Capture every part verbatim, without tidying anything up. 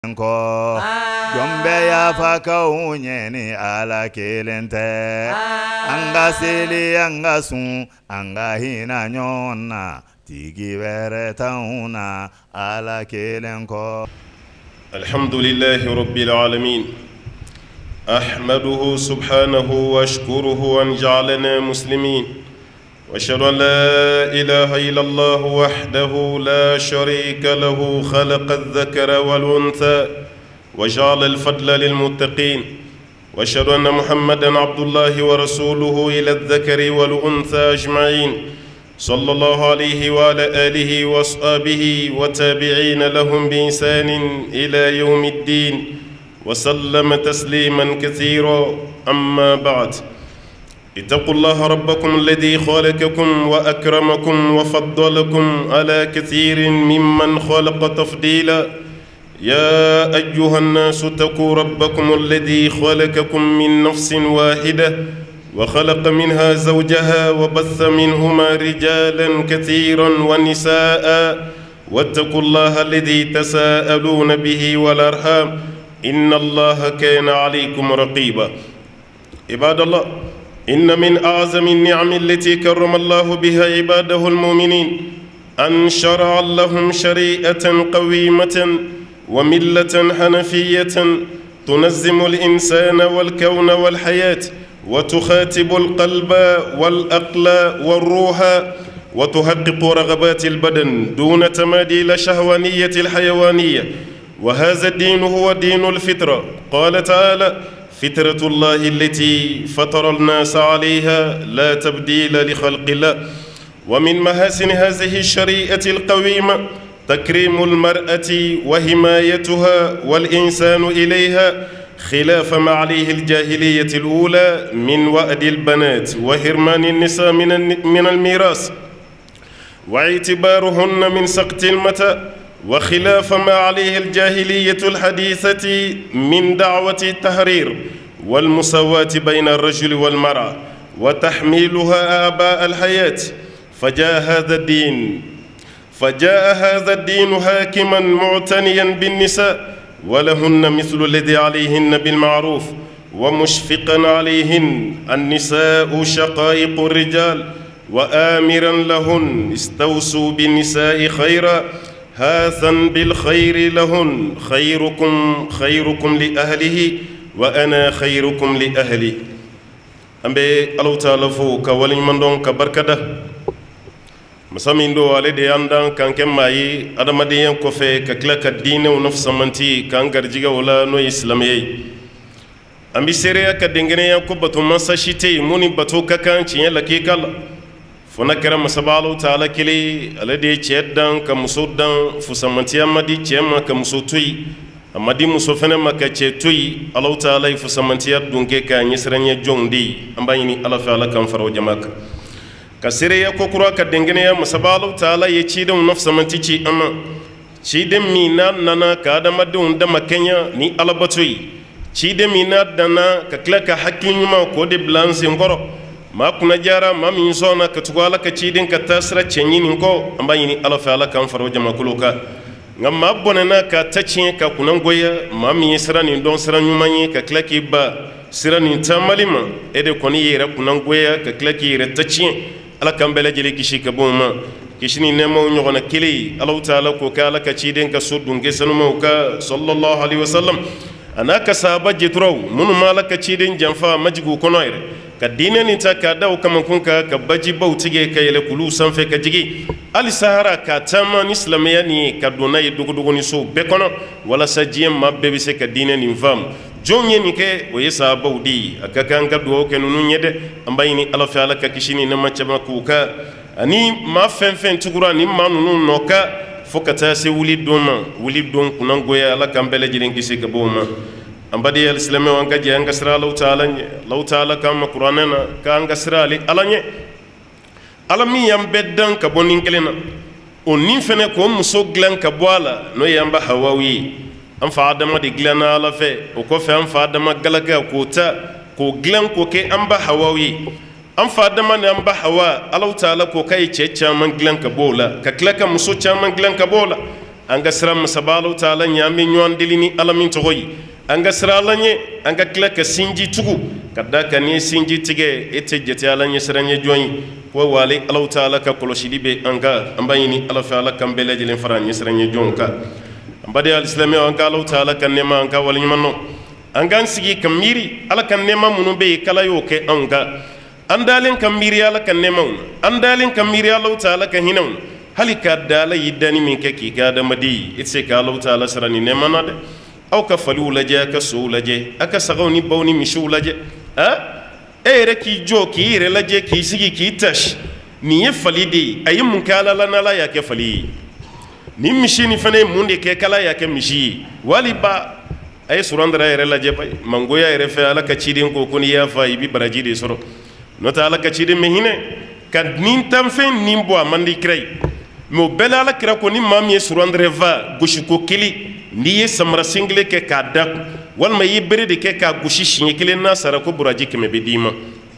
ko jombe ya faka unyeni ala kelente anga seli anga sun anga hina nyona tigi vere tauna ala kelenko. Alhamdulillahi rabbil alamin ahmaduhu subhanahu wa ashkuruhu an ja'alana muslimin وأشهد أن لا إله إلا الله وحده لا شريك له خلق الذكر والأنثى وجعل الفضل للمتقين وأشهد أن محمدا عبد الله ورسوله إلى الذكر والأنثى أجمعين صلى الله عليه وعلى آله وأصحابه وتابعين لهم بإحسان إلى يوم الدين وسلم تسليما كثيرا. أما بعد، اتقوا الله ربكم الذي خلقكم وأكرمكم وفضلكم على كثير ممن خلق تفضيلا. يا أيها الناس اتقوا ربكم الذي خلقكم من نفس واحدة وخلق منها زوجها وبث منهما رجالا كثيرا ونساء واتقوا الله الذي تساءلون به والأرحام إن الله كان عليكم رقيبا. عباد الله، إن من أعظم النعم التي كرم الله بها عباده المؤمنين أن شرع لهم شريعة قويمة وملة حنفية تنظم الإنسان والكون والحياة وتخاطب القلب والعقل والروح وتحقق رغبات البدن دون تمادي إلى شهوانية الحيوانية. وهذا الدين هو دين الفطرة. قال تعالى: فطرة الله التي فطر الناس عليها لا تبديل لخلق الله. ومن محاسن هذه الشريعة القويمة تكريم المرأة وحمايتها والإنسان إليها خلاف ما عليه الجاهلية الأولى من وأد البنات وحرمان النساء من الميراث واعتبارهن من سقط المتاع، وخلاف ما عليه الجاهلية الحديثة من دعوة التحرير والمساواة بين الرجل والمرأة وتحميلها آباء الحياة. فجاء هذا الدين فجاء هذا الدين حاكما معتنيا بالنساء ولهن مثل الذي عليهن بالمعروف ومشفقا عليهن. النساء شقائق الرجال وآمرا لهن استوصوا بالنساء خيرا هاثا بالخير لهن. خيركم خيركم لأهله وأنا خيركم لأهلي. أمبي الله تعالى فو كوالي من دون كبركده مسامين دو على دي عندن كان كماي أدم ديان كوفي ككلا الدين ونفس منتي كان غرجيغا ولا نو إسلامي. أمبي سيريا كدنجنيا كوبتو مساشيتي موني بتو كان تشين لكي كلا فنكر مسبالو تعالى كلي الذي تشدن كمسودن فسمنتي أمدي تشما كمسوتوي أمدي مسوفنا ما كتشتوي الله تعالى فسمنتي دونكي كان يسرني جوندي أمبايني الله فعلا كان فرو جماك كسيريا كوكرا كدنجنيا مسبالو تعالى يتشيدن نفس منتي تشي أما تشيدن مينا نانا كادم دون دم كينيا ني الله بتوي تشيدن مينا دانا ككلا كحكي ما كودي بلانس ينقرو ma kuna jara ma min sona ka tugala ka cidin ka tasra cenyin ko amba yini ala fa ala kan faro jama kuluka ngam ma bonena ka tacin ka kunan goya ma min sira ni don sira nyumanyi ka klaki ba sira ni tamalima ede koni yera kunan goya ka klaki yera tacin ala kan bele jeli kishi ka boma kishini nemo nyogona kili ala taala ko ka ala ka cidin ka sudun gesanu mo ka sallallahu alaihi wasallam anaka sahaba jitro munu malaka cidin janfa majigu konoire ka diine ni ta ka daw kama kunka ka baji bautige ka yele kulu sanfe ka jigi ali sahara ka tama ni islamiya ni ka donay dugu dugu ni so be kono wala sajiyem mabbe be se ka diine ni fam jonye ni ke o yesa bawdi aka kan ka do ke nunu nyede ambayni ala fa ala ka kishini na macaba kuka ani ma fen fen tugura ni manunu noka fokata se wuli doma wuli don kunan goya ala kan bele jirin kisi ka boma ambadi al-islami wanka je anga sira law taala law taala kam qur'anana ka anga sira li alanye alami yam beddan ka bonin kelena on nin fene ko muso glan ka boala no yamba hawawi am fa adama de glana ala fe o ko fe am fa adama galaga ko ta ko glan ko ke amba hawawi am fa adama ne amba hawa alaw taala ko kay che chaman glan ka bola ka klaka muso chaman glan ka bola anga sira masabalo taala nyame nyon dilini alamin togoyi anga sira lanye anga kila ka sinji tugu kadda ka ni sinji tige ete jete alanye siranye joyi ko wali allah taala ka koloshidi be anga ambayini allah fa ala kambele jelen faranye siranye jonka ambade al islami anga allah taala kan nema anga wali manno anga sigi kamiri ala kan nema munu be kala yo ke anga andalen kamiri ala kan nema andalen kamiri allah taala kan hinan hali ka dala yidani min ke ki ga da madi itse ka allah taala sarani nema na de aw ka falu laje ka so laje aka sagawni bawni mishu laje ha ere ki jo ki ire laje ki sigi ki tash ni ye falidi ayi mun kala lana la ya ke fali ni mishi ni fane mun de ke kala ya ke mishi wali ba ay surandra ere laje bay mangoya ere fe ala ka cidin ko kuni ya fa ibi baraji de soro nota ala ka cidin me hine kan nin tam fe nin bo amandi krey mo bela ala kra ko ni mam ye surandre va gushi ko kili ni ye samara single ke ka dak wal ma yibere de ke ka gushi shinye kile na sara ko buraji ke me bedima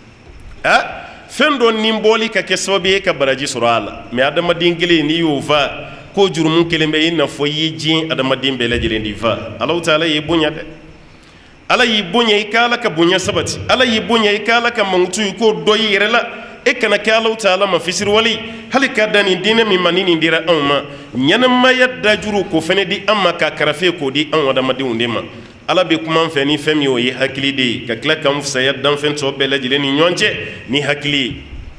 ha fendo nimboli ka ke sobe ka baraji surala me adama dingile ni yuva ko jurumun kele me ina fo yiji adama dimbe la jile ndiva allah taala yi bunya de ala yi bunya ikala ka bunya sabati ala yi bunya ikala ka mangutu ko doyi yerela e kana ka allah taala ma fisir wali halika dani dina mi manini ndira amma nyana ma yadda juru ko fene di amma ka karafe ko di an wada madi undema ala be kuma feni femi o yi hakili de ka kla kam fsa yadda fen to be la jile ni nyonje ni hakili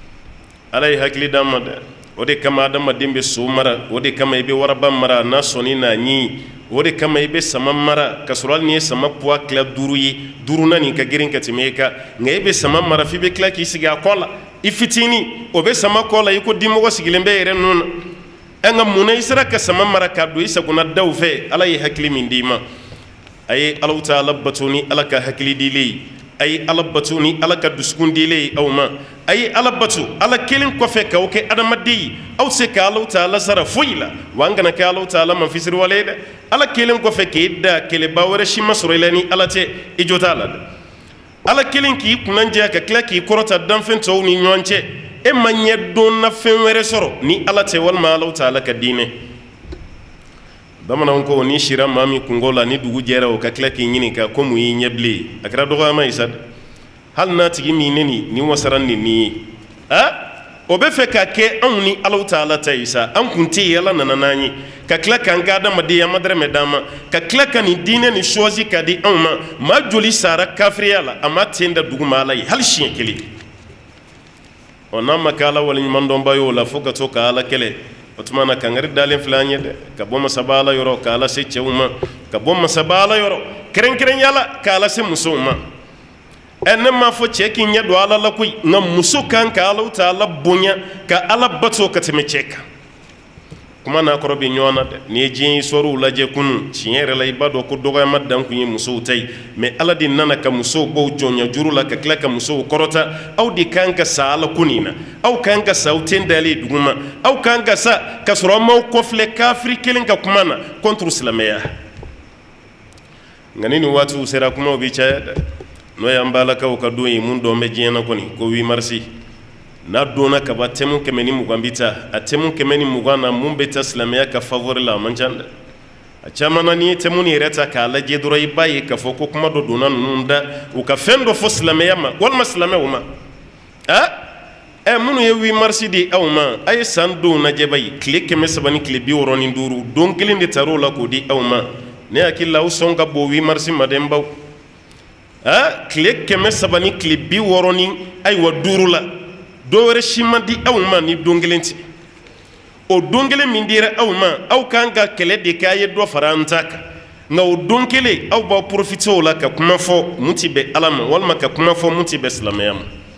ala yi hakili damma de ode kama adama dimbe so mara ode kama ibe waraba mara na soni na nyi ode kama ibe sama mara kasural ni sama puwa kla duru yi duru na ni ka girin ka timeka ngebe sama mara fi be kla ki siga kola ifitini obe sama kola yiko dimo go sigilembe ere non anga munay sira ka sama mara ka do isa kuna dawfe ala yi hakli min dima ay allah taala batuni ala ka hakli dili ay ala batuni ala ka duskun dili aw ma ay ala batu ala kelin ko fe ka oke adamadi aw se ka allah taala sara fuila wanga na ka allah taala man fisir waleda ala kelin ko fe ke da kele bawre shi masroilani ala te ijota ala ala kelin ki kunanje ka kla ki korota dan fen to ni nyonche e manye don na fen were soro ni ala te wal ma allah taala ka dine bamana ko ni shira mami kungola ni dugu jera o ka kla ki nyini ka ko mu yi nyeble akra do ma isad hal na tigi mi neni ni wasaran ni ni ha obe fe ka ke an ni allah taala ta isa an kunti yala nananani ka kla kan ga da madiya madre medama ka kla kan ni dine ni choisi ka di an ma ma joli sara kafriyala amma tenda dugu malai hal shi kili ona makala wal mandon bayo la foka to ka ala kele otmana kangari dalen flanye de ka bomma sabala yoro ka ala se chewma ka bomma sabala yoro kren kren yala ka ala se musuma enne ma fo cheki nya do ala la kuy na musu kan ka ala taala bunya ka ala bato ka teme cheka kuma na ko robi nyona de ni jin soru la je kun chiere la ibado ko dogo ma dan kunyi musu tay me ala din nana ka musu bo jonya juru la ka kla ka musu korota aw di kan ka sala kunina aw kan ka sauten dali duguma aw kan ka sa ka soro ma ko fle kafri kelin ka kuma na contre islamiya ngani ni watu sera kuma obi cha no yambala ka ka do yi mun do me jena koni ko wi marsi na dona ka ba temu kemeni mugambita atemu kemeni mugana mumbeta islamiya ka favor la manjanda a chamana ni temu ni reta ka la je doro ibaye ka foko kuma do dona nunda u ka fendo fo islamiya ma wal islamiya uma ha e munu ye wi marsi di awma ay sandu na je bay klik keme sabani kle bi woroni nduru don kilinde tarola ko di awma ne akilla usonga bo wi marsi mademba ha klik keme sabani kle bi woroni ay wa durula dowere shimandi awma ni dongelenti o dongele mindira awma aw kanga kele de kaye do farantaka na o donkele aw ba profito la ka kuma fo mutibe alama walma ka kuma fo mutibe islamiyam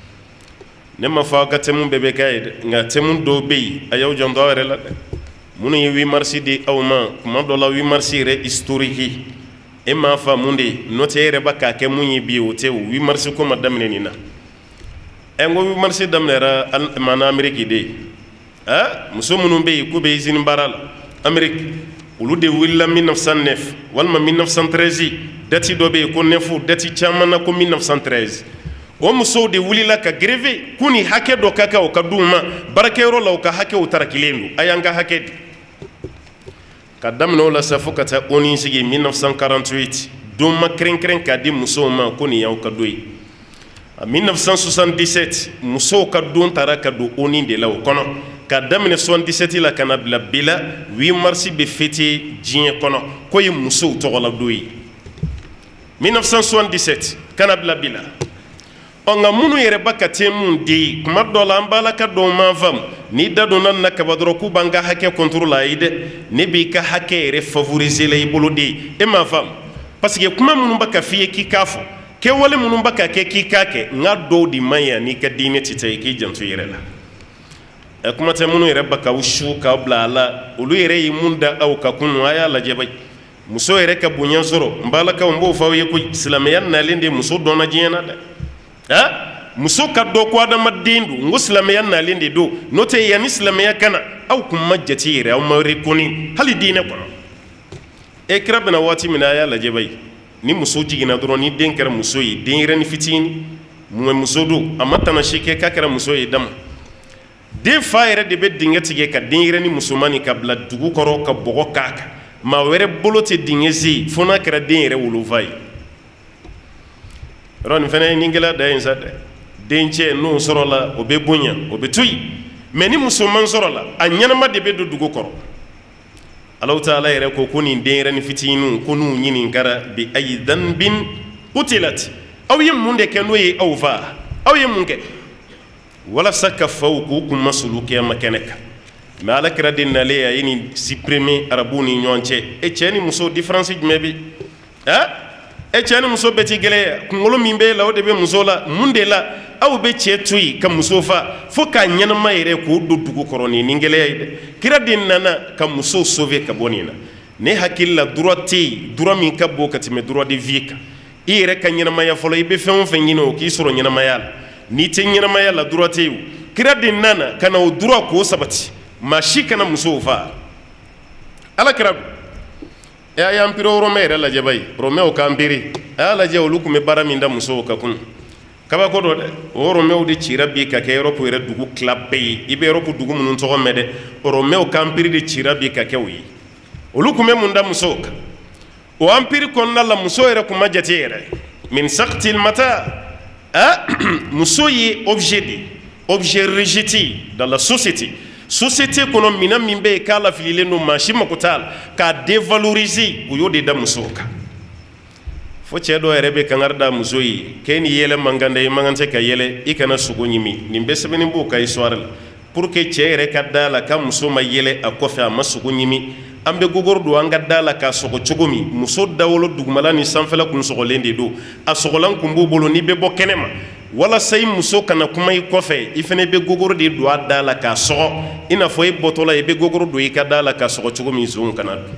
ne ma fa ka temu bebe kaye nga temu do be ayaw jondo were la munu yi marsi di awma kuma do la wi marsi re historique e ma fa munde notere baka ke munyi bi o te wi marsi ko madamne ni na engo wi marsi damnera mana amerique de ha muso munun be ku be izin baral amerique ulu de willa mille neuf cent neuf walma mille neuf cent treize dati do be ko nefu dati chamana ko mille neuf cent treize o muso de wulila ka greve kuni hake do kaka o kaduma barakero law ka hake o tarakilendu ayanga hake ka daminɛ o la sa fo ka taa oni sigi mille neuf cent quarante-huit don ma kɛrɛnkɛrɛn k'a di musow ma ko nin y'aw ka don ye en mille neuf cent soixante-dix-sept musow ka don taara ka don oni de la o kɔnɔ ka daminɛ soixante-dix-sept la ka na bila bi la huit mars bɛ fêter diɲɛ kɔnɔ ko ye musow tɔgɔla don ye mille neuf cent soixante-dix-sept ka na bila bi la ɔ nka minnu yɛrɛ ba ka tɛ mun de ye kuma dɔ la an b'alaka dɔw man faamu n'i da donna nin na kaba dɔrɔn k'u b'an ka hakɛ contrôle la ye dɛ ne b'i ka hakɛ yɛrɛ favoriser la i bolo de ye e m'a faamu parce que kuma minnu bɛ ka f'i ye k'i k'a fɔ kɛwale minnu bɛ ka kɛ k'i k'a kɛ n ka dɔw de man ɲi n'i ka diinɛ tɛ taa i k'i janto i yɛrɛ la kuma tɛ minnu yɛrɛ bɛ k'aw su k'aw bila a la olu yɛrɛ ye mun da aw ka kunu a y'a lajɛ bayi muso yɛrɛ ka bonya sɔrɔ n b'alakaw n b'o fɔ aw ye ko silamɛya nalen de muso dɔnna diɲɛ na dɛ ah muso ka dɔ ko adamaden don n ko silamɛya nalen de don n'o tɛ yanni silamɛya ka na aw kun ma jate yɛrɛ aw ma reconni hali diinɛ kɔnɔ e kira bɛna waati min na a y'a lajɛ bayi ni muso jiginna dɔrɔn ni den kɛra muso ye denyɛrɛnin fitinin mun muso don a ma tanasi kɛ k'a kɛra muso ye dama den fa yɛrɛ de bɛ dingɛ tigɛ ka denyɛrɛnin musomanin ka bila dugu kɔrɔ ka bɔgɔ k'a kan maa wɛrɛ bolo tɛ dingɛ sen fo n'a kɛra den yɛrɛ wolofa ye yɔrɔ nin fana ye nin gɛlɛya da ye sa dɛ dencɛ n'o sɔrɔla o bɛ bonya o bɛ to yen mɛ ni musoman sɔrɔla a ɲɛnama de bɛ don dugu kɔrɔ Alahu Taala yɛrɛ ko ko nin denyɛrɛnin fitininw ko n'u ɲininkara bi ayi dhanbin qutilat aw ye mun de kɛ n'o ye aw fa aw ye mun kɛ walasa ka faw k'u kun masulu kiyama kɛnɛ kan mɛ Alakira de nalen a ye nin supprimer arabuw ni ɲɔgɔn cɛ e cɛ ni muso différence jumɛn bɛ ah e cɛ ni muso bɛɛ tɛ gɛlɛya kunkolo min bɛ e la o de bɛ muso la mun de la aw bɛ cɛ to yen ka muso fa fo k'a ɲɛnama yɛrɛ k'o don dugu kɔrɔ nin nin gɛlɛya ye dɛ kira de nana ka muso sauver ka bɔ nin na ne hakili la droit tɛ yen droit min ka bon ka tɛmɛ droit de vie kan i yɛrɛ ka ɲɛnamaya fɔlɔ i bɛ fɛn o fɛn ɲini o k'i sɔrɔ ɲɛnamaya la n'i tɛ ɲɛnamaya la droit tɛ yen o kira de nana ka na o droit k'o sabati maa si kana musow fa Alakira e a y'an pere Rɔmɛ yɛrɛ lajɛ bayi Rɔmɛw k'an pere a y'a lajɛ olu tun bɛ baara min da musow ka kun kabako dɔ dɛ o Rɔmɛw de cira bi ka kɛ Europe yɛrɛ dugu tila bɛɛ ye i bɛ Europe dugu minnu tɔgɔ mɛn dɛ Rɔmɛw ka empire de cira bi ka kɛ o ye olu tun bɛ mun da musow kan o empire kɔnɔna la muso yɛrɛ tun ma jate yɛrɛ min saktil mata ah muso ye objet de objet rejeté dans la société société kɔnɔ minɛn min bɛ yen k'a lafililen don maa si mako t'a la k'a dévaloriser u y'o de da musow kan fo cɛ dɔ yɛrɛ bɛ kankari da muso ye k'e ni yɛlɛ man kan dɛ i man kan tɛ ka yɛlɛ i kana sogo ɲimi nin bɛɛ sɛbɛnnen b'o ka histoire la pour que cɛ yɛrɛ ka da la ka muso ma yɛlɛ a kɔfɛ a ma sogo ɲimi an bɛ gogoro don an ka da la k'a sɔgɔ cogo min muso dawolo dugumala ni sanfɛla kun sɔgɔlen de don a sɔgɔlan kun b'u bolo n'i bɛ bɔ kɛnɛ ma walasa i muso kana kuma i kɔfɛ i fana bɛ gogoro de don a da la k'a sɔgɔ i n'a fɔ i bɔtɔla i bɛ gogoro don i ka da la k'a sɔgɔ cogo min zon kana don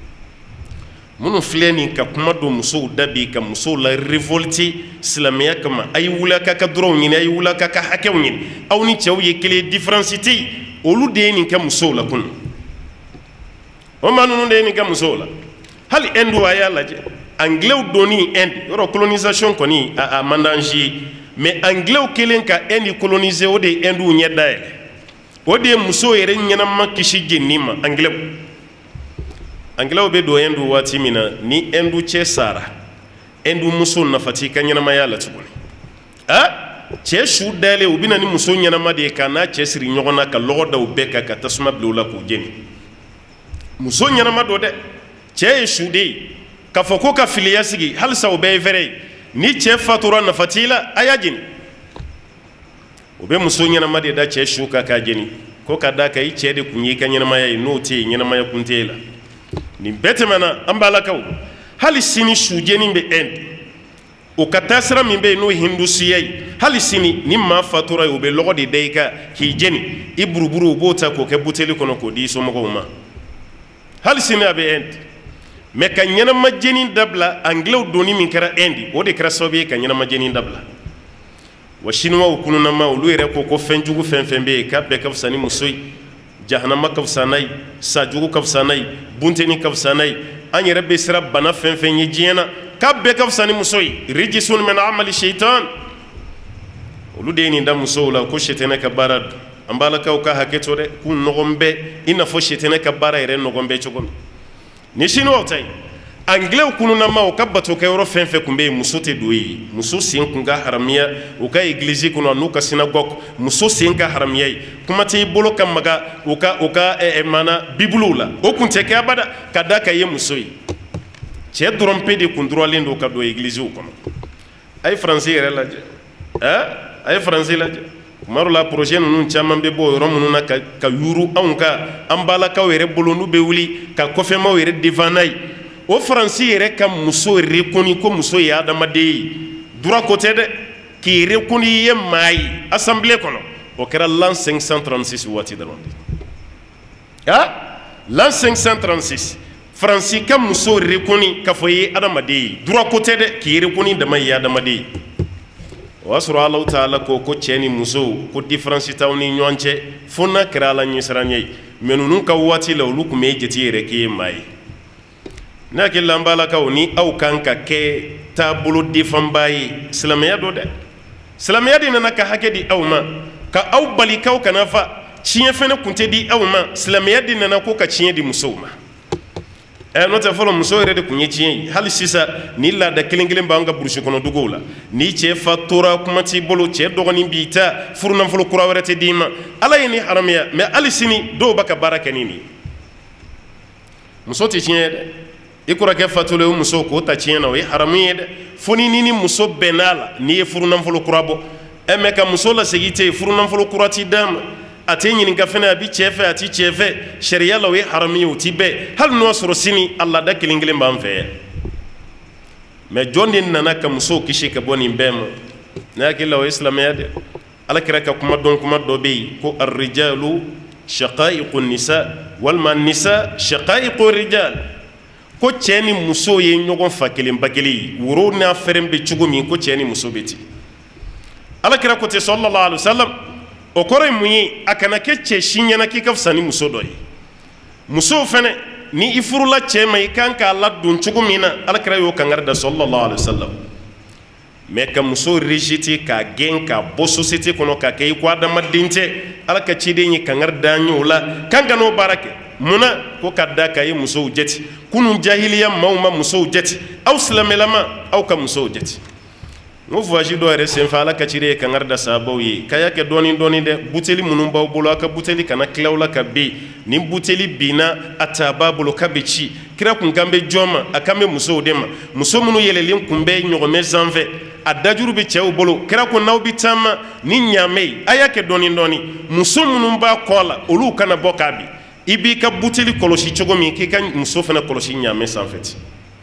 minnu filɛ nin ka kuma don musow da bi ka musow la révolter silamɛya kama a ye wuli a ka ka dɔrɔnw ɲini a ye wuli a ka ka hakɛw ɲini aw ni cɛw ye kelen différence tɛ yen olu de ye nin kɛ musow la kunun o maa ninnu de ye nin kɛ musow la hali Inde a y'a lajɛ anglais donni Inde yɔrɔ colonisation kɔni a a man d'an si ye mais anglais kelen ka Inde coloniser o de ye Inde ɲɛ dayɛlɛ o de ye muso yɛrɛ ɲɛnama kisi jenini ma anglais anglais bɛ don Inde waati min na ni Inde cɛ sara Inde muso nafa t'i ka ɲɛnamaya la tuguni ah cɛ su dayɛlɛ u bɛ na ni muso ɲɛnama de ye k'a n'a cɛ siri ɲɔgɔn na ka lɔgɔ da u bɛɛ kan ka tasuma bila u la k'u jeni muso ɲɛnama don dɛ cɛ ye su de ye k'a fɔ ko ka filiya sigi halisa o bɛɛ ye fɛrɛ ye ni cɛ fatura nafa t'i la a y'a jeni o bɛ muso ɲɛnama de da cɛ su kan k'a jeni ko ka d'a kan i cɛ de kun y'i ka ɲɛnamaya ye n'o tɛ yen ɲɛnamaya kun tɛ e la nin bɛɛ tɛmɛna an b'alakaw hali sini sujeni bɛ Inde o ka taasira min bɛ yen n'o ye hindusiya ye hali sini ni maa fatura ye o bɛ lɔgɔ de da i kan k'i jeni i buruburu u b'o ta k'o kɛ buteli kɔnɔ k'o di i somɔgɔw ma hali sini a bɛ Inde mɛ ka ɲɛnama jeni dabila anglais donni min kɛra Inde o de kɛra sababu ye ka ɲɛnama jeni dabila wa chinois kununama olu yɛrɛ ko ko fɛn jugu fɛn fɛn bɛ yen k'a bɛɛ ka fisa ni muso ye jahanama ka fisa n'a ye sajugu ka fisa n'a ye bunteni ka fisa n'a ye an yɛrɛ bɛ sira bana fɛn fɛn ye diɲɛ na k'a bɛɛ ka fisa ni muso ye rijisun min amali shaitan olu de ye nin da musow la ko shetɛnɛ ka baara don an b'alakaw ka hakɛ to dɛ k'u nɔgɔn bɛ i n'a fɔ shetɛnɛ ka baara yɛrɛ nɔgɔn bɛ cogo min ni chinois ta ye anglais kunu na ma o ka bato ka yɔrɔ fɛn fɛn kun bɛ yen muso tɛ don yen muso sen kun ka haramiya u ka église kɔnɔ n'u ka synagogue muso sen ka haramiya ye kuma tɛ i bolo ka maga u ka u ka mana bibiliw la o kun tɛ kɛ abada ka da ka ye muso ye cɛ dɔrɔn pe de kun dɔrɔnlen don ka don églisew kɔnɔ a ye faransi yɛrɛ lajɛ ɛ a ye faransi lajɛ kuma dɔ la projet ninnu caman bɛ bɔ yɔrɔ minnu na ka ka yuru anw ka an balakaw yɛrɛ bolo n'u bɛ wuli ka kɔfɛmaw yɛrɛ défend n'a ye o faransi yɛrɛ ka muso reconnu ko muso ye adamaden ye droit ko tɛ dɛ k'i reconnu i ye maa ye assemblée kɔnɔ o kɛra l'an cinq cent trente-six waati dɔrɔn de ah l'an cinq cent trente-six faransi ka muso reconnu k'a fɔ i ye adamaden ye droit ko tɛ dɛ k'i reconnu dama ye adamaden ye o y'a sɔrɔ Alahu Taala ko ko cɛ ni muso ko différence t'aw ni ɲɔgɔn cɛ fo n'a kɛra Ala ɲɛsiranɲɛ ye mais ninnu ka waati la olu tun bɛ jate yɛrɛ k'i ye maa ye ne hakili la an balakaw ni aw kan ka kɛ taabolo défendbaa ye silamɛya do dɛ silamɛya de nana ka hakɛ di aw ma ka aw bali k'aw kana fa tiɲɛ fɛnɛ kun tɛ di aw ma silamɛya de nana ko ka tiɲɛ di musow ma ɛ n'o tɛ fɔlɔ muso yɛrɛ de kun ye tiɲɛ ye hali sisan ni laada kelen kelen b'an ka burusi kɔnɔ duguw la ni cɛ fa tora kuma t'i bolo cɛ dɔgɔnin b'i ta furunafolo kura wɛrɛ tɛ d'i ma ala ye ni haramiya mais hali sini dɔw b'a ka baara kɛ ni nin ye muso tɛ tiɲɛ ye dɛ i kɔrɔkɛ fatulen o muso k'o ta tiɲɛ na o ye haramu ye dɛ fo ni ni muso bɛnn'a la n'i ye furunafolo kura bɔ ɛ mais ka muso lasegin tɛ yen furunafolo kura t'i d'a ma a tɛ ɲininka fɛnɛ a bi cɛ fɛ a ti cɛ fɛ sariya la o ye haramu ye o ti bɛɛ hali n'o sɔrɔ sini a laada kelen kelen b'an fɛ yan mais jɔn de nana ka musow kisi ka bɔ nin bɛɛ ma ne hakili la o ye silamɛya dɛ alakira ka kuma dɔn kuma dɔ bɛ yen ko arrijalu shaqaiqu nisa walima nisa shaqaiqu rijal ko cɛ ni muso ye ɲɔgɔn fa kelen ba kelen ye woro n'a fɛrɛn bɛ cogo min ko cɛ ni muso bɛ ten alakira ko ten sallallahu alaihi wa sallam o kɔrɔ ye mun ye a kana kɛ cɛ si ɲɛna k'i ka fisa ni muso dɔ ye musow fɛnɛ ni i furula cɛ ma i kan k'a ladon cogo min na alakira y'o kangari da sallallahu alaihi wa sallam mais ka muso rejeter k'a gɛn k'a bɔ société kɔnɔ k'a kɛ i ko adamaden tɛ ala ka ciden ye kangari da an ye o la kan ka n'o baara kɛ munna ko ka da k'a ye musow jate kunun jahiliya maaw ma musow jate aw silamɛlama aw ka musow jate n ko voyage dɔ yɛrɛ senfɛ ala ka ciden ye kangari da sahabaw ye k'a y'a kɛ dɔɔni dɔɔni dɛ buteli minnu b'aw bolo aw ka buteli kana tila aw la ka ben ni buteli binna a ta b'a bolo k'a bɛ ci kira kun kan bɛ jɔn ma a kan bɛ musow de ma muso minnu yɛlɛlen kun bɛ ɲɔgɔnmɛ sanfɛ a dajuru bɛ cɛw bolo kira ko n'aw bɛ taama ni ɲaamɛ ye a y'a kɛ dɔɔni dɔɔni muso minnu b'a kɔ la olu kana bɔ k'a bin i b'i ka buteli kɔlɔsi cogo min k'i ka muso fana kɔlɔsi ɲaamɛ sanfɛ ten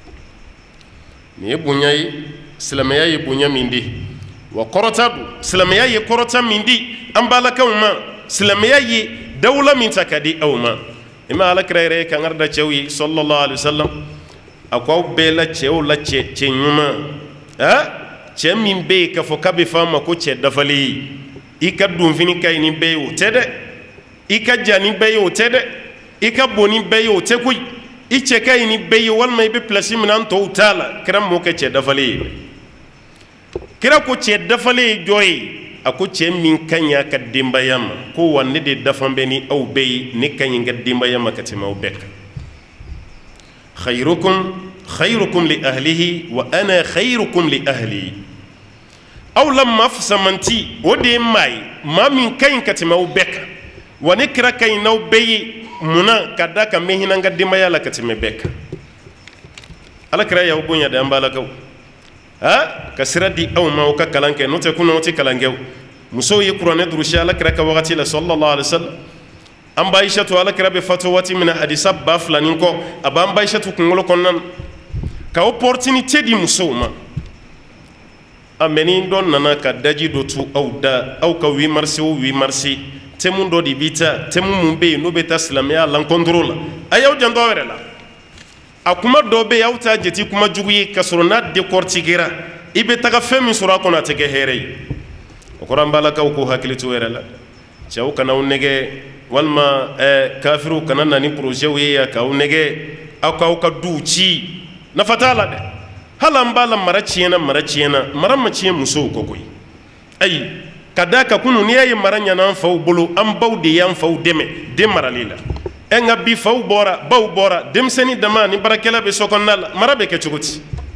nin ye bonya ye silamɛya ye bonya min di wa kɔrɔta don silamɛya ye kɔrɔta min di an balakaw ma silamɛya ye dawula min ta ka di aw ma i ma alakira yɛrɛ ye kangari da cɛw ye sallallahu alaihi wa sallam a ko aw bɛɛ la cɛw la cɛ cɛ ɲuman ah cɛ min bɛ yen k'a fɔ k'a bɛ fɔ a ma ko cɛ dafalen ye i ka donfini ka ɲi ni bɛɛ ye o tɛ dɛ i ka ja ni bɛɛ ye o tɛ dɛ i ka bon ni bɛɛ ye o tɛ koyi i cɛ ka ɲi ni bɛɛ ye walima i bɛ place min na an tɔw t'a la kira mɔɔ kɛ cɛ dafalen ye kira ko cɛ dafalen ye jɔn ye a ko cɛ min ka ɲi a ka denbaya ma ko wa ne de dafan bɛ ni aw bɛɛ ye ne ka ɲi n ka denbaya ma ka tɛmɛ aw bɛɛ kan khayrukum khayrukum li ahlihi wa ana khayrukum li ahli aw la maa fisamanti o de ye maa ye maa min ka ɲi ka tɛmɛ aw bɛɛ kan wa ne kira ka ɲi n'aw bɛɛ ye munna ka da kan n bɛ hinɛ n ka denbaya la ka tɛmɛ bɛɛ kan ala kira y'aw bonya de an balakaw ah ka sira di aw ma aw ka kalan kɛ n'o tɛ kunna aw tɛ kalan kɛ musow ye kuranɛ durusi ala kira ka wagati la sallallahu alaihi wa sallam an ba Aishatu ala kira bɛ fatu waati min na hadisa ba fila ni kɔ a b'an ba Aishatu kunkolo kɔnɔna na ka opportunité di musow ma a mɛ ni dɔ nana ka daji dɔ tu aw da aw ka huit mars o huit mars thème dɔ de b'i ta thème mun bɛ yen n'o bɛ taa silamɛya l'encontre la a y'aw janto aw yɛrɛ la a kuma dɔ bɛ yen aw t'a jate kuma jugu ye k'a sɔrɔ n'a décortiquera i bɛ taga fɛn min sɔrɔ a kɔnɔ a tɛ kɛ hɛrɛ ye o kɔrɔ an balakaw k'u hakili to yɛrɛ la cɛw kana aw nɛgɛ walima ɛɛ kafiriw kana na ni projet ye yan k'aw nɛgɛ aw k'aw ka duw ci nafa t'a la dɛ hali an b'a la mara tiɲɛna mara tiɲɛna mara ma tiɲɛ musow kɔ koyi ayi ka d'a kan kunun n'i y'a ye mara ɲɛna an faw bolo an baw de y'an faw dɛmɛ den marali la enga bi faw bora baw bora demseni dama ni barakela be sokonnal marabe ke cogoti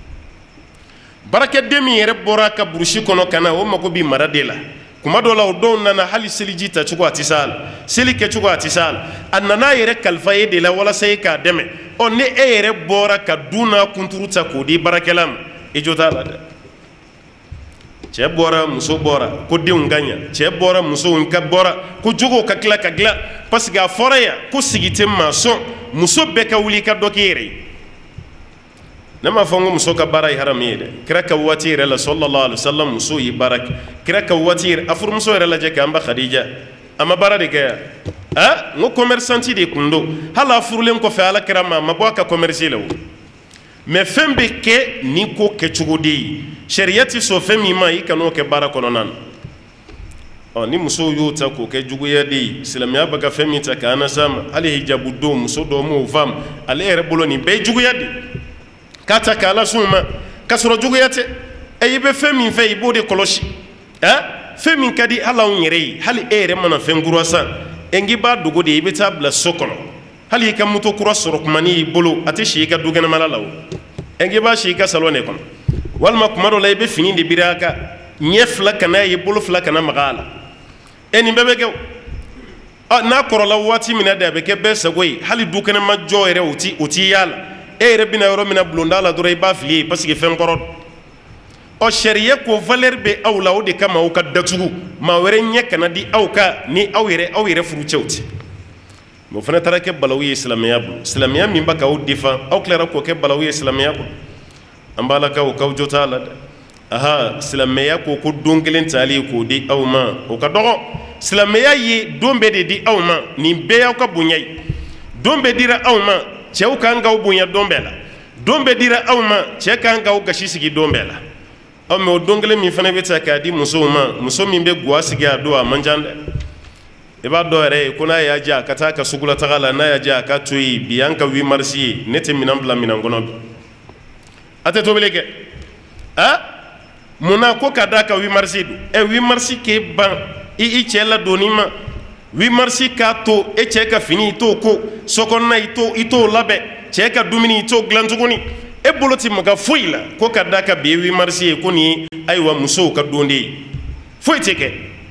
barake demi yere bora ka burushi kono kana o mako bi marade la kuma do law don nana hali seliji ta cugo atisal seli ke cugo atisal annana yere kalfaye de la wala sey ka deme on ne e yere bora ka duna kunturuta ko di barakelam e jota la de che bora muso bora ko de nganya che bora muso ka bora ko jugo ka kla ka gla parce que fora ya ko sigite maso muso be ka wuli ka dokere nama fongo muso ka bara yi haramide kira ka wati rela sallallahu alaihi wasallam muso yi barak kira ka wati afur muso rela je ka amba khadija ama bara de ka ha ngo commerçanti de kundo hala furlen ko fe ala kira ma mabo ka commerce lewo mais fembe ke ni ko ke chugudi shariati so femi ma yi kanu ke bara kono nan o ni muso yo ta ko ke juguya de islamia baga femi ta kana sama ali hijabu do muso do mo fam ale ere boloni be juguya de kata kala suma kasoro juguyate e yibe femi fe ibode koloshi ha femi kadi ala unyere hali ere mana fenguru asan engi ba dugo de ibe tabla sokono hali kam muto kura soro kumani bolo ate shi ka dugana malalaw engi ba shi ka salone kono walma kumaro la ibe fini de biraka nyefla kana yi bolo fla kana magala eni bebe ke na korola wati mina de be ke be sagoi hali dukana ma joere uti uti yala e rebina yoro mina blonda la dore ba fili parce que fen korot o sharia ko valeur be awla o de kama o ka datugu ma were nyeka na di awka ni awire awire furu chewti mo fana tarake balawi islamiya bu islamiya min baka o difa aw clara ko ke balawi islamiya bu ambala ka o ka jota la aha islamiya ko ko dongelen tali ko di awma o ka dogo islamiya yi dombe de di awma ni be yaw ka bunyai dombe dira awma cew kan gaw bunya dombela dombe dira awma ce kan gaw gashi sigi dombela aw me dongale mi fana beta ka di muso ma muso mi be gwa sigi ado a manjande e ba do re ko na ya ja kata ka sugula tagala na ya ja ka toyi bianka wi marsi nete minam bla minan gono ate to beleke ha muna ko kada ka wi marsi du e wi marsi ke ban i i cela donima wi marsi ka to e che ka fini to ko sokonna ito ito labe che ka dumini ito glantuguni e boloti maga foila ko kada ka be wi marsi ko ni aywa muso ka donde foi teke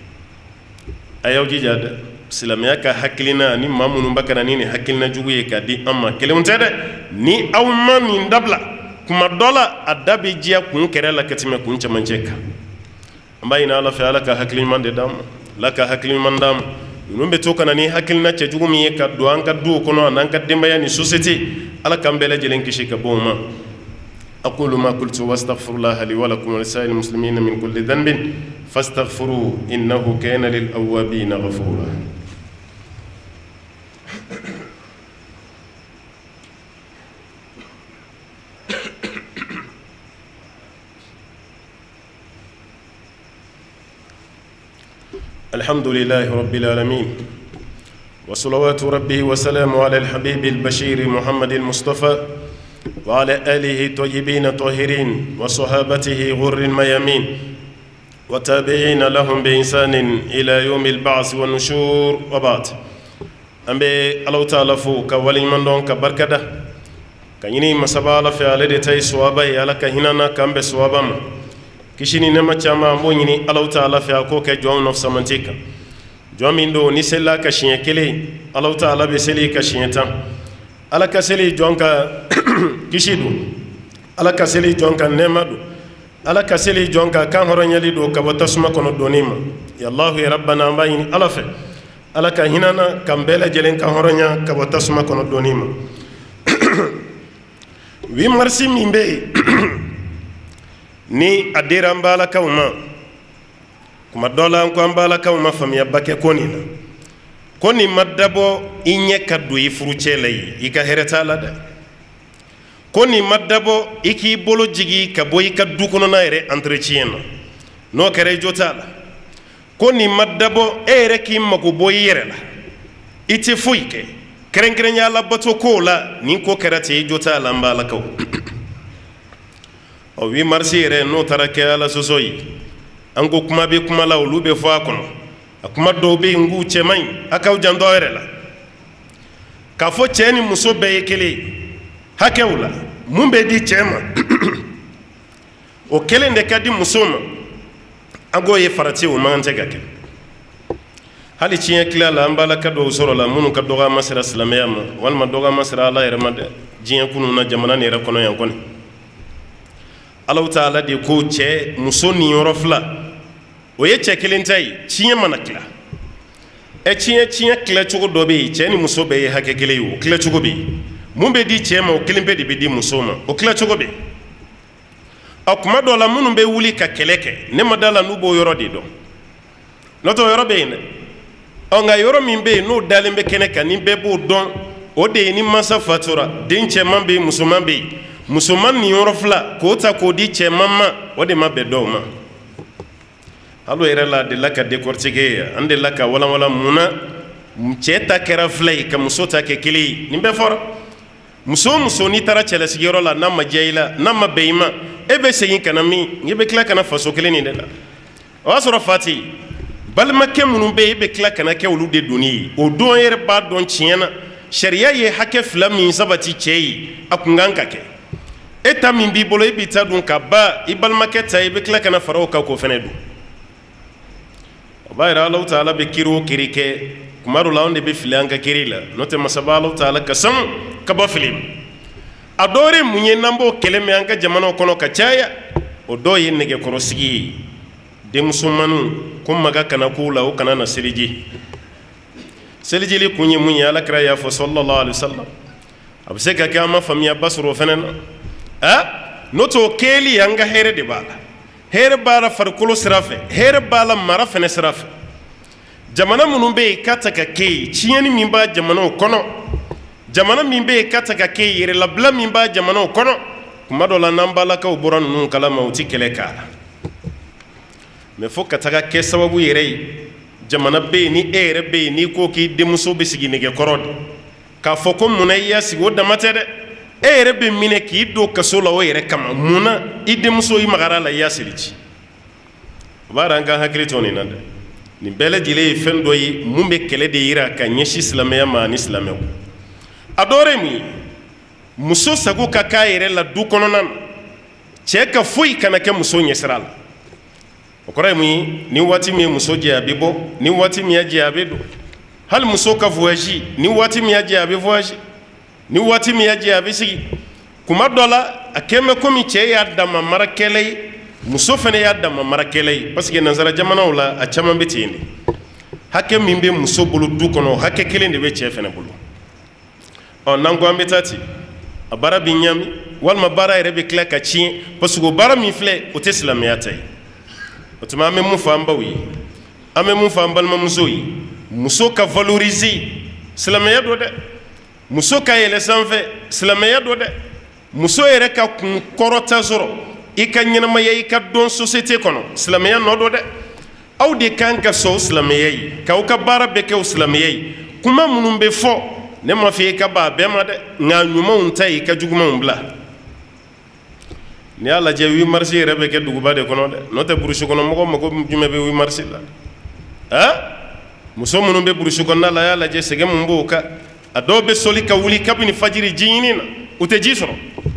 ayaw jijada silamiya ka hakilina ni mamunu bakana ni hakilina juguye ka di amma kelemuntede ni awma ni dabla kuma dola adabe jia kun kere la katime kun chamancheka ambayina ala fa ala ka hakilin mande dam la ka hakilin mandam numbe to kana ni hakilina ce jugumi ka do an ka do kono nan ka dembaya ni society ala kambele jelen kishi ka boma aqulu ma qultu wastaghfirullah li wa lakum wa lisa'il muslimin min kulli dhanbin fastaghfiruhu innahu kana lil awwabin ghafura الحمد لله رب العالمين وصلوات ربه وسلامه على الحبيب البشير محمد المصطفى وعلى آله الطيبين الطاهرين وصحابته غر الميامين وتابعين لهم بإحسان إلى يوم البعث والنشور وبعد أمبي الله تعالى فوق ولي من دون كبركة كيني مسبالة في على دتاي سوابا على كهنانا كم بسوابام kishini nema chama mbonyini Allah Ta'ala fi akoke jom nof samantika jomindo ni sella ka shiye kele Allah Ta'ala be seli ka shiye tan ala ka seli jonka kishidu ala ka seli jonka nemadu ala ka seli jonka kan horonyali do ka batasma kono donima ya Allah ya rabbana bayni ala fe ala ka hinana kambela jelen kan horonya ka batasma kono donima wi marsi mimbe ni adira mbala kawma kuma dola ko mbala kawma famiya bake konina koni maddabo inye kaddu ifuru chelay ika hereta lada koni maddabo iki bolo jigi ka boy kaddu kono na ere entretien no kare jotala koni maddabo ere kim mako boy yerela ite fuike kren kren ya labato kola ni ko karate jotala mbala kaw o wi marsi re no tarake ala sosoyi ango kuma be kuma la olu be fo akono akuma do be ngu chemai akaw jando re la k'a fɔ cɛ ni muso bɛɛ ye kelen hakɛw la mun bɛ di cɛ ma o kelen de ka di muso ma an k'o ye farati o man kan tɛ ka kɛ hali tiɲɛ tila la an b'a la ka dɔw sɔrɔ la minnu ka dɔgɔyama sera silamɛya ma walima dɔgɔyama sera ala yɛrɛ ma dɛ diɲɛ kunun na jamana nin yɛrɛ kɔnɔ yan kɔni Alahu Taala de ko cɛ muso niyɔrɔ fila o ye cɛ kelen ta ye tiɲɛ mana tila ɛ tiɲɛ tiɲɛ tila cogo dɔ bɛ yen cɛ ni muso bɛɛ ye hakɛ kelen ye o tila cogo bɛ yen mun bɛ di cɛ ma o kelen bɛɛ de bɛ di muso ma o tila cogo bɛ yen a kuma dɔw la minnu bɛ wuli ka kɛlɛ kɛ ne ma da la n'u b'o yɔrɔ de dɔn n'o tɛ o yɔrɔ bɛ yen dɛ ɔ nka yɔrɔ min bɛ yen n'o dalen bɛ kɛnɛ kan ni bɛɛ b'o dɔn o de ye ni mansa fatura den cɛman bɛ yen musoman bɛ yen musoman ni yɔrɔ fila k'o ta k'o di cɛman ma o de ma bɛn dɔw ma hali o yɛrɛ la a delila ka décortiquer an delila ka walanwalan munna cɛ ta kɛra fila ye ka muso ta kɛ kelen ye nin bɛɛ fɔra muso o muso n'i taara cɛlasigiyɔrɔ la n'a ma diya i la n'a ma bɛn i ma e bɛ segin ka na min i bɛ tila ka na faso kelen nin de la o y'a sɔrɔ fati balimakɛ minnu bɛ yen e bɛ tila ka na kɛ olu de donni ye o don yɛrɛ b'a dɔn tiɲɛ na sariya ye hakɛ fila min sabati cɛ ye a kun kan ka kɛ e ta min b'i bolo e b'i ta dun ka ba i balimakɛ ta i bɛ tila ka na fara o kan k'o fana dun o b'a yira Alahu Taala bɛ kiri o kiri kɛ kuma dɔw la anw de bɛ fili an ka kiri la n'o tɛ masaba Alahu Taala ka sanu ka bɔ fili ma a dɔw yɛrɛ mun ye n'an b'o kɛlɛ mɛn an ka jamanaw kɔnɔ ka caya o dɔw ye nɛgɛkɔrɔsigi ye denmusomaninw ko maga kana k'u la o kana na seliji selijili kun ye mun ye Alakira y'a fɔ sallallahu alaihi wasallam a bɛ se ka kɛ an ma faamuyaba sɔrɔ o fana na a n'o tɛ o kɛli an ka hɛrɛ de b'a la hɛrɛ b'a la farikolo sira fɛ hɛrɛ b'a la mara fana sira fɛ jamana minnu bɛ yen k'a ta ka kɛ yen tiɲɛni min b'a jamanaw kɔnɔ jamana min bɛ yen k'a ta ka kɛ yen yɛrɛlabila min b'a jamanaw kɔnɔ kuma dɔ la n'an balakaw bɔra ninnu kalama u tɛ kɛlɛ k'a la mɛ fo ka taga kɛ sababu yɛrɛ ye jamana bɛ yen ni e yɛrɛ bɛ yen n'i ko k'i denmuso bɛ sigi nɛgɛkɔrɔ de k'a fɔ ko munna i y'a sigi o dama tɛ dɛ e yɛrɛ bɛ minɛ k'i don kaso la o yɛrɛ kama munna i denmuso i magara la i y'a siri ci o b'a dɔn an ka hakili to nin na dɛ nin bɛɛ lajɛlen ye fɛn dɔ ye mun bɛ kɛlɛ de yira ka ɲɛsin silamɛya ma ani silamɛw a dɔ wɛrɛ ye mun ye muso sago ka k'a yɛrɛ la du kɔnɔna na cɛ ka foyi kana kɛ muso ɲɛsira la o kɔrɔ ye mun ye ni waati min ye muso jɛ a bɛ bɔ ni waati min y'a jɛ a bɛ don hali muso ka voyage ni waati min y'a jɛ a bɛ voyage ni waati min y'a jɛ a bɛ sigi kuma dɔ la a kɛn bɛ komi cɛ y'a dama marakɛla ye muso fana y'a dama marakɛla ye parce que nanzara jamanaw la a caman bɛ ten de hakɛ min bɛ muso bolo du kɔnɔ hakɛ kelen de bɛ cɛ fana bolo ɔ n'an ko an bɛ taa ten a baara bɛ ɲami walima baara yɛrɛ bɛ tila ka tiɲɛ parce que o baara min filɛ o tɛ silamɛya ta ye o tuma an bɛ mun fɔ an baw ye an bɛ mun fɔ an balimamusow ye muso ka valoriser silamɛya don dɛ muso ka yɛlɛ sanfɛ silamɛya don dɛ muso yɛrɛ ka kun kɔrɔta sɔrɔ i ka ɲɛnamaya i ka dɔn société kɔnɔ silamɛya nɔ don dɛ aw de kan ka sɔn o silamɛya ye k'aw ka baara bɛɛ kɛ o silamɛya ye kuma minnu bɛ fɔ ne ma fɔ i ka ban a bɛɛ ma dɛ nka ɲumanw ta i ka jugumanw bila n'i y'a lajɛ huit mars yɛrɛ bɛ kɛ duguba de kɔnɔ dɛ n'o tɛ burusi kɔnɔ mɔgɔ mago jumɛn bɛ huit mars la ah muso minnu bɛ burusi kɔnɔna la a y'a lajɛ sɛgɛn mun b'o kan a dɔw bɛ sɔli ka wuli kabini fajiri ji ɲini na u tɛ ji sɔrɔ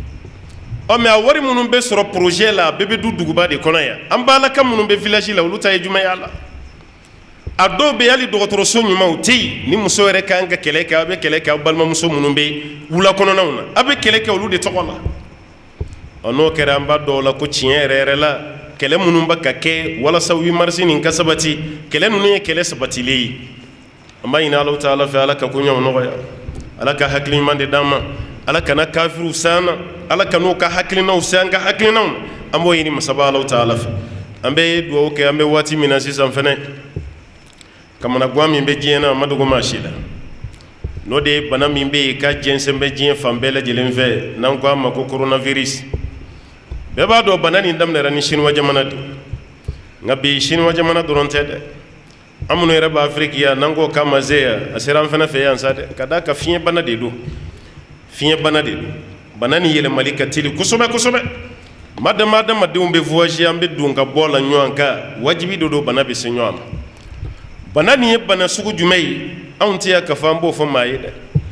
ɔ mɛ a wari minnu bɛ sɔrɔ projet la a bɛɛ bɛ du duguba de kɔnɔ yan an balaka minnu bɛ village la olu ta ye jumɛn y'a la a dɔw bɛ hali dɔgɔtɔrɔso ɲuman u tɛ yen ni muso yɛrɛ kan ka kɛlɛ kɛ a bɛ kɛlɛ kɛ aw balimamuso minnu bɛ wula kɔnɔnaw na a bɛ kɛlɛ kɛ olu de tɔgɔ la ɔ n'o kɛra an b'a dɔw la ko tiɲɛ yɛrɛ yɛrɛ la kɛlɛ minnu bɛ ka kɛ walasa huit mars nin ka sabati kɛlɛ ninnu ye kɛlɛ sabatilen ye an b'a ɲini Alahu Taala fɛ Ala ka koɲɛw nɔgɔya Ala ka hakili ɲuman de d'an ma Ala kana kafiriw s'an na Ala kan'u ka hakilinaw se an ka hakilinaw na an b'o ɲini masaba Alahu Taala fɛ an bɛ dugawu kɛ an bɛ waati min na sisan fɛnɛ kamana gan min bɛ diɲɛ na a ma dogo maa si la n'o de ye bana min bɛ yen k'a jɛnsɛn bɛ diɲɛ fan bɛɛ lajɛlen fɛ n'an ko a ma ko coronavirus bɛɛ b'a dɔn bana nin daminɛra ni Chinois jamana de nka bi Chinois jamana dɔrɔn tɛ dɛ an minnu yɛrɛ bɛ Afiriki yan n'an ko k'a ma se yan a sera an fana fɛ yan sa dɛ ka d'a kan fiɲɛ bana de don fiɲɛ bana de don bana nin yɛlɛmali ka teli kosɛbɛ kosɛbɛ madama adamadenw bɛ voyager an bɛ don ka bɔ la ɲɔgɔn kan wajibi de don bana bɛ se ɲɔgɔn ma bana nin ye bana sugu jumɛn ye anw tɛ yan k'a fɔ an b'o fɔ maa ye dɛ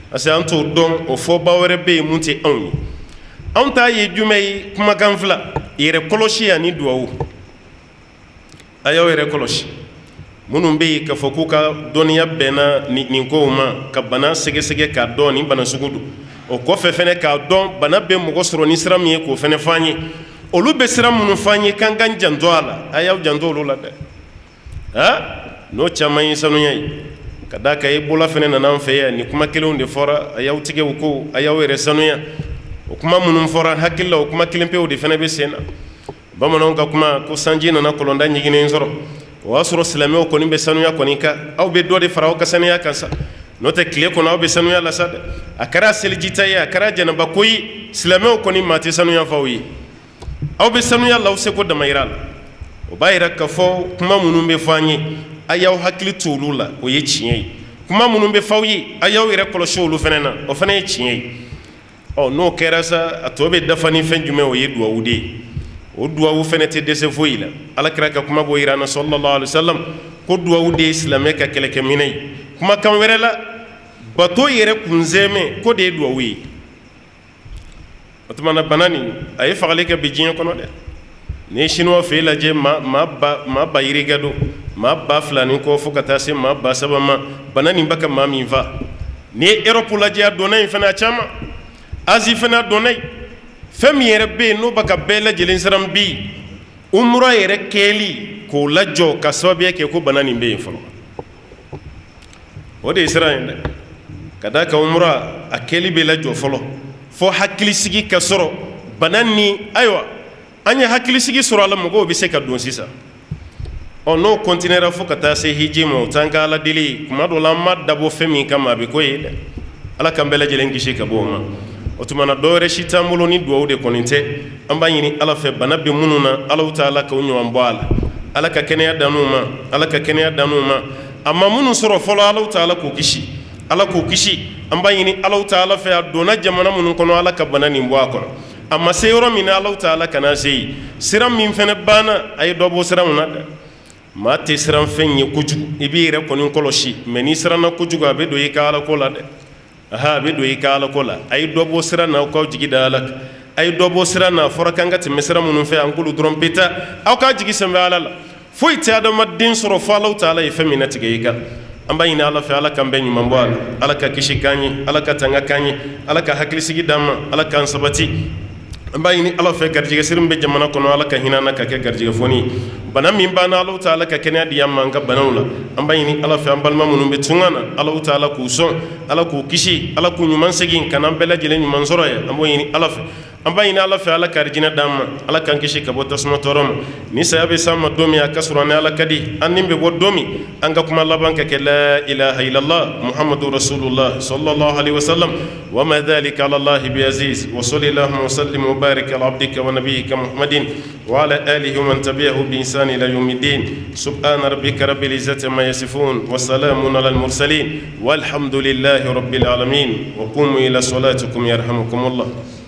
ase an t'o dɔn o fɔba wɛrɛ bɛ yen mun tɛ anw ye anw ta ye jumɛn ye kumakan fila yɛrɛ kɔlɔsi ani duwawu a y'aw yɛrɛ kɔlɔsi minnu bɛ yen k'a fɔ k'u ka dɔnniya bɛnna nin kow ma ka bana sɛgɛsɛgɛ k'a dɔn ni bana sugu don o kɔfɛ fɛnɛ k'a dɔn bana bɛ mɔgɔ sɔrɔ ni sira min ye k'o fɛnɛ f'an ye olu bɛ sira minnu f'an ye k'an k'an janto a la a y'aw janto olu la dɛ ha n'o caman ye sanuya ye ka d'a kan e bɔla fɛnɛ nana an fɛ yan ni kuma kelenw de fɔra a y'aw tigɛw ko a y'aw yɛrɛ sanuya o kuma minnu fɔra hakili la o kuma kelen pew de fɛnɛ bɛ sen na bamananw ka kuma ko sanji nana kɔlɔnda ɲiginnen sɔrɔ o y'a sɔrɔ silamɛw kɔni bɛ sanuya kɔni kan aw bɛ dɔ de fara aw ka sanuya kan sa n'o tɛ tile kɔnɔ aw bɛ sanuya la sa dɛ a kɛra selijita ye a kɛra jɛnɛba ko ye silamɛw kɔni maa tɛ sanuya f'aw ye aw bɛ sanuya la aw seko damayira la o b'a yira k'a fɔ kuma minnu bɛ fɔ an ye a y'aw hakili to olu la o ye tiɲɛ ye kuma minnu bɛ f'aw ye a y'aw yɛrɛ kɔlɔsi olu fɛnɛ na o fɛnɛ ye tiɲɛ ye ɔ n'o kɛra sa a tɔ bɛ dafa ni fɛn jumɛn o ye duwawu de ye o duwawu fɛnɛ tɛ dɛsɛ foyi la alakira ka kuma b'o yira an na sallallahu alaihi wa sallam ko duwawu de ye silamɛ ka kɛlɛkɛminɛ ye kumakan wɛrɛ la bato yɛrɛ kunzɛmɛ ko de ye duwawu ye o tuma na bana nin a ye fagali kɛ bi diɲɛ kɔnɔ dɛ ni ye siniwa fɛ lajɛ maa maa ba maa ba yirikɛ don maa ba fila ni kɔ fo ka taa se maa ba saba ma bana nin bɛ ka maa min fa ni ye Europe lajɛ a donna yen fɛnɛ a caman Asie fɛnɛ a donna yen fɛn min yɛrɛ bɛ yen n'o bɛ ka bɛɛ lajɛlen siran bi umura yɛrɛ kɛli k'o lajɔ ka sababuya kɛ ko bana nin bɛ yen fɔlɔ o de ye siran ye dɛ ka d'a kan umura a kɛli bɛ lajɔ fɔlɔ fo hakilisigi ka sɔrɔ bana ni ayiwa an ye hakilisigi sɔrɔ a la mɔgɔw bɛ se ka don sisan ɔ n'o kɔntinɛra fo ka taa se hiji ma o t'an ka ala deli ye kuma dɔ la an ma dabɔ fɛn min kama a bɛ k'o ye dɛ ala k'an bɛɛ lajɛlen kisi ka bɔ o ma o tuma na dɔ wɛrɛ si t'an bolo ni duwawu de kɔni tɛ an b'a ɲini ala fɛ bana bɛ minnu na alaw ta ala k'o ɲɔgɔn bɔ a la ala ka kɛnɛya dan n'u ma ala ka kɛnɛya dan n'u ma a ma minnu sɔrɔ fɔlɔ alaw ta ala k'o kisi ala k'o kisi an b'a ɲini alaw ta ala fɛ a donna jamana minnu kɔnɔ ala ka bana nin bɔ a kɔnɔ a ma se yɔrɔ min na alaw ta ala kana se yen sira min fɛnɛ banna a ye dɔ bɔ sira min na dɛ maa tɛ siran fɛn ye kojugu i b'i yɛrɛ kɔni kɔlɔsi mɛ n'i siranna kojugu a bɛ don i ka alako la dɛ aha a bɛ don i ka alako la a ye dɔ bɔ sira na aw k'aw jigi da ala kan a ye dɔ bɔ sira na a fɔra k'an ka tɛmɛ sira minnu fɛ an k'olu dɔrɔn pe ta aw k'a jigi sɛnbɛ ala la foyi tɛ adamaden sɔrɔ fo alaw ta ala ye fɛn min na tigɛ i kan an b'a ɲini ala fɛ ala k'an bɛɛ ɲuman bɔ a la ala ka kisi k'an ye ala ka tanga k'an ye ala ka hakilisigi d'an ma ala k'an sabati an b'a ɲini ala fɛ garijɛgɛ siri min bɛ jamana kɔnɔ ala ka hinɛ an na ka kɛ garijɛgɛ fɔni ye bana min b'an na alaw ta ala ka kɛnɛya di an ma an ka banaw la an b'a ɲini ala fɛ an balima minnu bɛ tunga na alaw ta ala k'u sɔn ala k'u kisi ala k'u ɲuman segin ka n'an bɛɛ lajɛlen ɲuman sɔrɔ ye an b'o ɲini ala fɛ an b'a ɲini ala fɛ ala ka arijinɛ d'an ma ala k'an kisi ka bɔ tasuma tɔɔrɔ ma ni saya bɛ s'an ma don min a ka sɔrɔ an ni ala ka di an ni bɛ bɔ don min an ka kuma laban ka kɛ la ilaha illallah muhammadu rasulullah sallallahu alaihi wa sallam wa ma dhalika ala allahi bi aziz wa sallallahu wa sallim wa barik ala abdika wa nabiyyika muhammadin wa ala alihi wa man tabi'ahu bi ihsan ila yawmiddin subhana rabbika rabbil izzati amma yasifun wa salamun ala al mursalin walhamdulillahi rabbil alamin wa qumu ila salatikum yarhamukumullah.